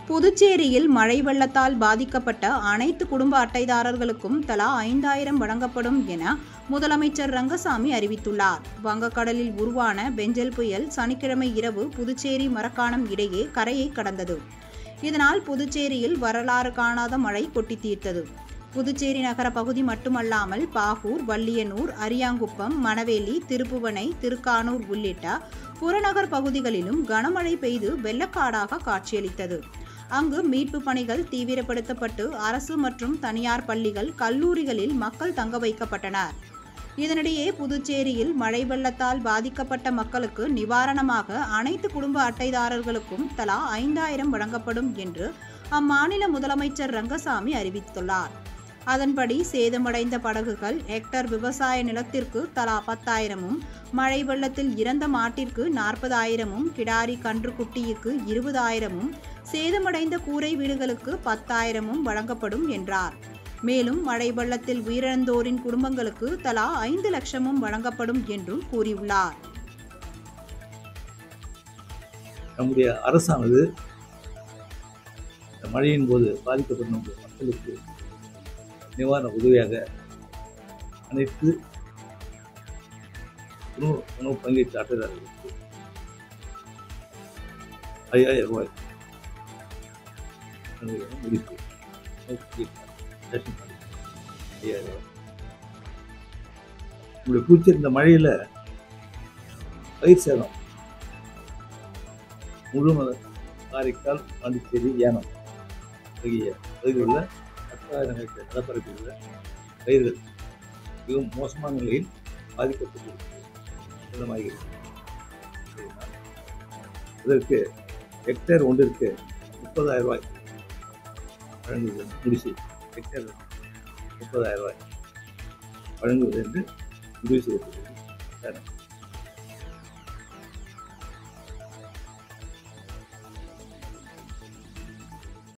புதுச்சேரியில் மழை வெள்ளத்தால் பாதிக்கப்பட்ட அனைத்து குடும்ப அட்டைதாரர்களுக்கும் தலா 5000 வழங்கப்படும் என முதலமைச்சர் ரங்கசாமி அறிவித்துள்ளார். வங்கக்கடலில் உருவான பெஞ்சல் புயல் சனிக்கிழமை இரவு புதுச்சேரி மரக்காணம் இடையே கரையை கடந்தது. இதனால் புதுச்சேரியில் வரலாறு காணாத மழை கொட்டி தீர்த்தது. புதுச்சேரி நகர பகுதி மட்டுமல்லாமல் பாகூர், வல்லியனூர், அரியாங்குப்பம், மணவேலி, திருப்புவனை, திருக்கானூர் உள்ளிட்ட புறநகர் பகுதிகளிலும் கனமழை பெய்து வெள்ளக்காடாக காட்சியளித்தது. அங்கு மீட்பு பணிகள் தீவிரப்படுத்தப்பட்டு அரசு மற்றும் தனியார் பள்ளிகள், கல்லூரிகளில் மக்கள் தங்க வைக்கப்பட்டனர். இதனிடையே புதுச்சேரியில் மழை வெள்ளத்தால் பாதிக்கப்பட்ட மக்களுக்கு நிவாரணமாக அனைத்து குடும்ப அட்டைதாரர்களுக்கும் தலா 5000 வழங்கப்படும் என்று அம்மாநில முதலமைச்சர் ரங்கசாமி அறிவித்துள்ளார். அதன்படி சேதமடைந்த படகுகள், ஹெக்டர் விவசாய நிலத்திற்கு தலா 10,000-ம், மழை வெள்ளத்தில் இறந்த மாட்டிற்கு 40,000-ம், கிடாரி கன்றுக்குட்டிக்கு 20,000-ம், சேதமடைந்த கூரை வீடுகளுக்கு 10,000-ம் வழங்கப்படும் என்றார். மேலும் மழை வெள்ளத்தில் உயிரிழந்தோரின் குடும்பங்களுக்கு தலா 5 லட்சமும் வழங்கப்படும் என்றும் கூறியுள்ளார். நம்முடைய அரசானது மழையின் போது பாதிக்கப்பட்ட நம்முடைய மக்களுக்கு நிவாரண உதவியாக அனைத்து உணவு பங்கேற்ற அட்டைதாரர்களுக்கு 5000 ரூபாய் முடிப்பு 5000 ரூபாய். நம்முடைய பூச்சி இந்த மழையில் பயிர் சேதம் முழுமத காரைக்கால், பாண்டிச்சேரி, ஏனம் ஆகிய பகுதிகளில் 10,000 ஹெக்டேர் நிலப்பரப்பில் உள்ள பயிர்கள் மிகவும் மோசமான நிலையில் பாதிக்கப்பட்டு இதற்கு ஹெக்டேர் ஒன்றிற்கு 30,000 ரூபாய் வழங்குவது முடிவு ஹெக்டேர் 30,000 ரூபாய் வழங்குவது என்று முடிவு செய்யப்பட்டது.